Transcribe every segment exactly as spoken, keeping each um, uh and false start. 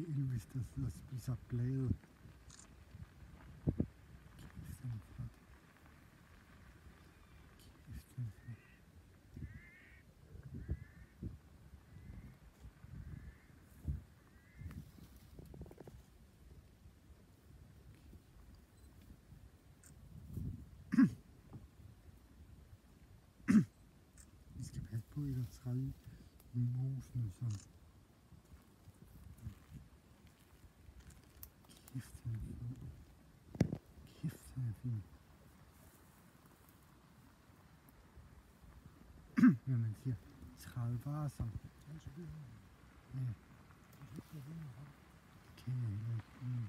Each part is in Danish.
Elvis, der sidder og spiser blade. Kæft, den er flot. Kæft, den er flot. Vi skal passe på ikke at træde i mosen og sådan. Kæft, den er flot. Kæft, den er fin. Når man siger træde varsom. Ja. Det kan jeg heller ikke. Mm.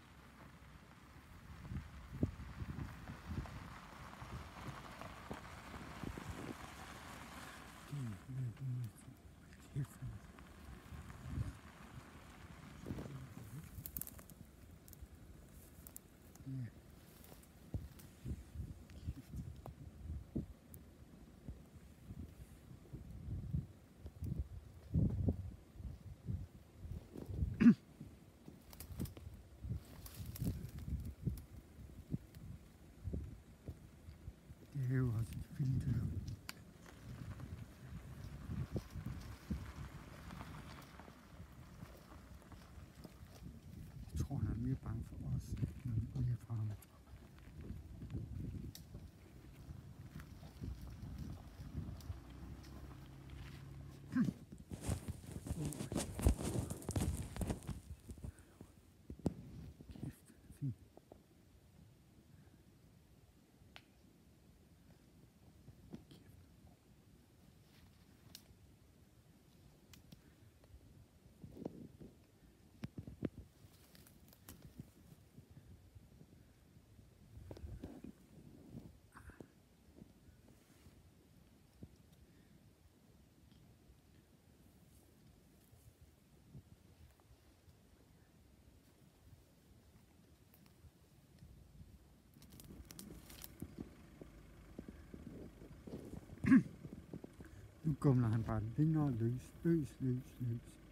Kæft, ja. Det er jo også et filter. Jeg tror, han er mere bange for os, end mere for ham. Kæft, fint. Nu gumler han bare længere løs, løs, løs, løs.